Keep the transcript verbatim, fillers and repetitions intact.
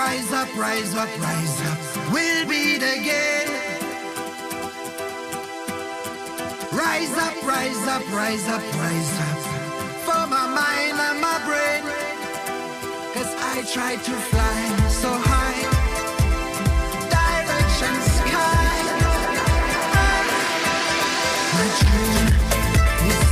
Rise up, rise up, rise up, we'll beat again. Rise up, rise up, rise up, rise up, for my mind and my brain. Cause I try to fly so high, direction sky. My dream is